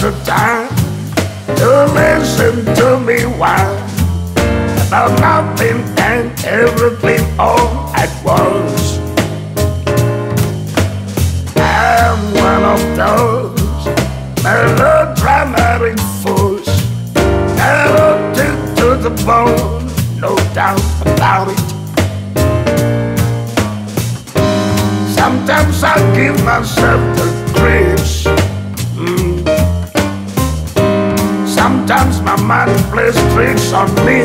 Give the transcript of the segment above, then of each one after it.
the time to listen to me whine about nothing and everything all at once. I'm one of those melodramatic fools, talented to the bone, no doubt about it. Sometimes I give myself the creeps. Sometimes my mind plays tricks on me.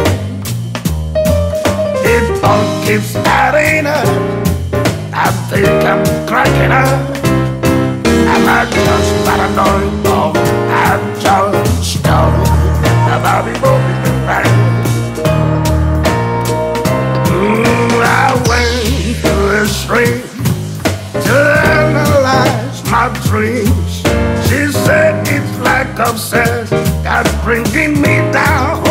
It all keeps adding up. I think I'm cracking up. Am I just paranoid or I'm just stoned? About it moving back. I went to a shrink to analyze my dreams. She said it's like obsessed, that's bringing me down.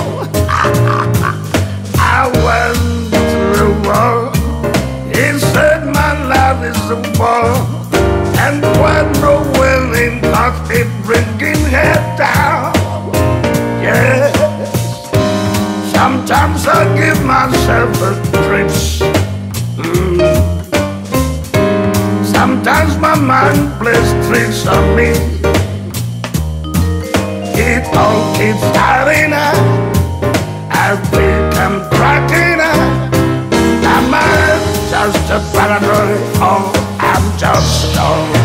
I went to the wall. He said my life is a war, and when no winning, cause it bringing her down. Yes, sometimes I give myself a trips. Sometimes my mind plays tricks on me. It all keeps adding up. I think I'm cracking up. Am I just a paranoid or I'm just stoned?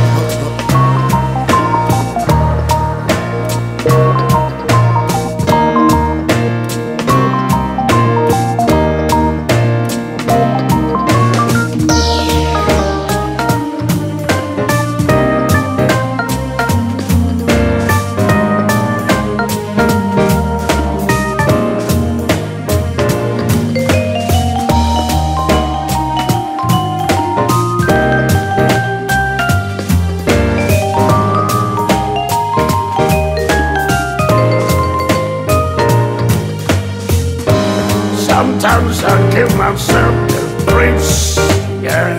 Sometimes I give myself the creeps, yeah.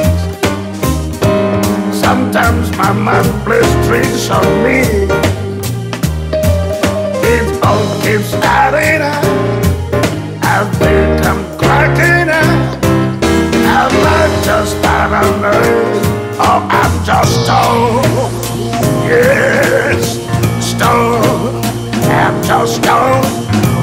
Sometimes my mind plays tricks on me. It all keeps adding up. I think I'm cracking up. Am I just paranoid or I'm just stoned? Yes, stoned. I'm just stoned.